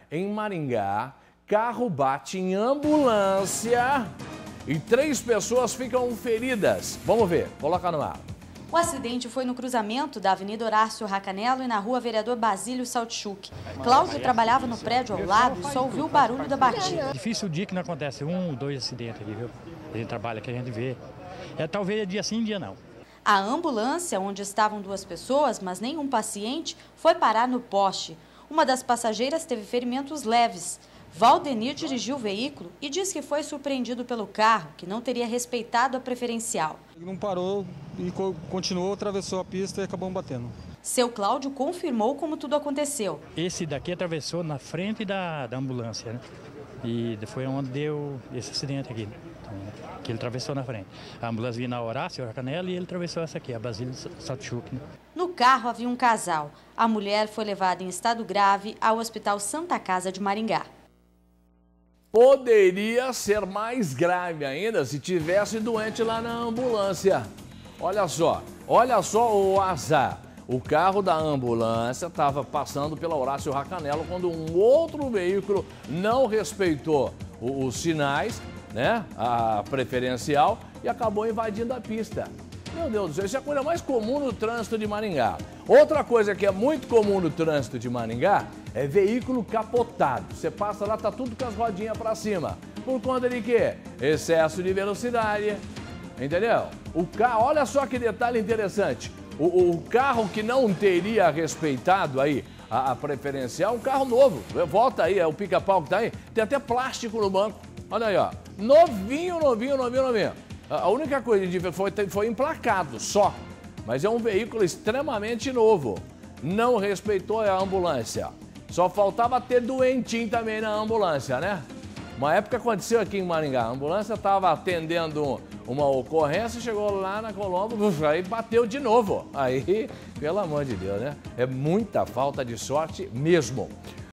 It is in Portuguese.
em Maringá, carro bate em ambulância e 3 pessoas ficam feridas. Vamos ver, coloca no ar. O acidente foi no cruzamento da Avenida Horácio Racanello e na rua Vereador Basílio Saltchuk. Cláudio trabalhava no prédio ao lado e só ouviu o barulho da batida. Difícil o dia que não acontece 1 ou 2 acidentes aqui, viu? A gente trabalha, que a gente vê. Talvez dia sim, dia não. A ambulância, onde estavam 2 pessoas, mas nenhum paciente, foi parar no poste. Uma das passageiras teve ferimentos leves. Valdenir dirigiu o veículo e diz que foi surpreendido pelo carro, que não teria respeitado a preferencial. Ele não parou e continuou, atravessou a pista e acabou batendo. Seu Cláudio confirmou como tudo aconteceu. Esse daqui atravessou na frente da ambulância, né? E foi onde deu esse acidente aqui, então, que ele atravessou na frente. A ambulância vinha na Horácio Racanello e ele atravessou essa aqui, a Basílio Saltchuk. Né? No carro havia um casal. A mulher foi levada em estado grave ao Hospital Santa Casa de Maringá. Poderia ser mais grave ainda se tivesse doente lá na ambulância. Olha só o azar. O carro da ambulância estava passando pela Horácio Racanello quando um outro veículo não respeitou os sinais, né, a preferencial, e acabou invadindo a pista. Meu Deus do céu, isso é a coisa mais comum no trânsito de Maringá. Outra coisa que é muito comum no trânsito de Maringá é veículo capotado. Você passa lá, tá tudo com as rodinhas para cima. Por conta de quê? Excesso de velocidade, entendeu? O carro, olha só que detalhe interessante. O carro que não teria respeitado aí a preferencial, um carro novo. Volta aí, é o pica-pau que tá aí. Tem até plástico no banco. Olha aí, ó. Novinho. A única coisa que foi emplacado só. Mas é um veículo extremamente novo. Não respeitou a ambulância. Só faltava ter doentinho também na ambulância, né? Uma época aconteceu aqui em Maringá. A ambulância estava atendendo uma ocorrência, chegou lá na Colombo, aí bateu de novo. Aí, pelo amor de Deus, né? É muita falta de sorte mesmo.